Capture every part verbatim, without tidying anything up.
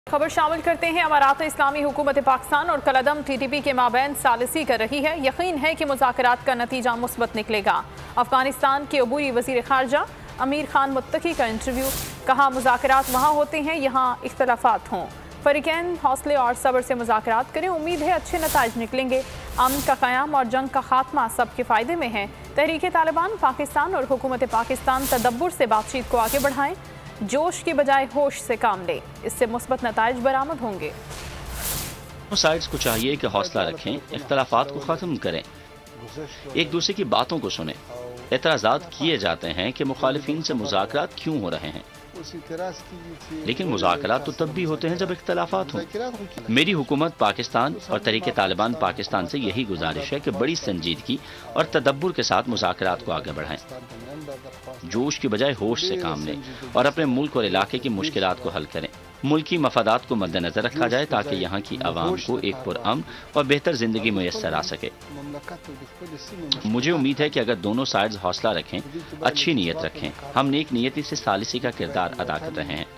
खबर शामिल करते हैं। अमारात इस्लामी हुकूमत पाकिस्तान और कलअदम टी टी पी के माबैन सालिसी कर रही है। यकीन है कि मुज़ाकरात का नतीजा मुस्बत निकलेगा। अफगानिस्तान के अबूरी वज़ीर ख़ारजा अमीर खान मुत्तकी का इंटरव्यू, कहा मुज़ाकरात वहाँ होते हैं यहाँ इख्तलाफात हों। फ़रीक़ैन हौसले और सब्र से मुज़ाकरात करें, उम्मीद है अच्छे नताइज निकलेंगे। अमन का क़याम और जंग का खात्मा सबके फ़ायदे में है। तहरीक तालिबान पाकिस्तान और हुकूमत पाकिस्तान तदब्बुर से बातचीत को आगे बढ़ाएं, जोश की बजाय होश से काम लें, इससे मुस्बत नताइज बरामद होंगे। साइड्स को चाहिए कि हौसला रखें, इख्तलाफात को ख़त्म करें, एक दूसरे की बातों को सुनें। एतराज़ात किए जाते हैं कि मुखालिफिन से मुज़ाकरात क्यों हो रहे हैं, लेकिन मुज़ाकरात तो तब भी होते हैं जब इख्तलाफात हों। मेरी हुकूमत पाकिस्तान और तहरीक तालिबान पाकिस्तान से यही गुजारिश है कि बड़ी संजीदगी और तदब्बुर के साथ मुज़ाकरात को आगे बढ़ाएं, जोश की बजाय होश से काम लें और अपने मुल्क और इलाके की मुश्किलात को हल करें। मुल्की मफादात को मद्देनजर रखा जाए ताकि यहाँ की आवाम को एक पुरअमन और बेहतर जिंदगी मुयस्सर आ सके। मुझे उम्मीद है कि अगर दोनों साइड्स हौसला रखें, अच्छी नीयत रखें, हम नेक नीयती से सालिसी का किरदार अदा कर रहे हैं।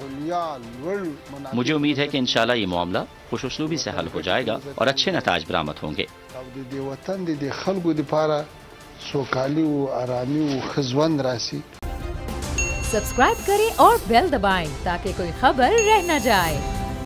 मुझे उम्मीद है कि इंशाल्लाह ये मामला खुशउस्लूबी से हल हो जाएगा और अच्छे नताइज बरामद होंगे। सब्सक्राइब करें और बेल दबाएं ताकि कोई खबर रह न जाए।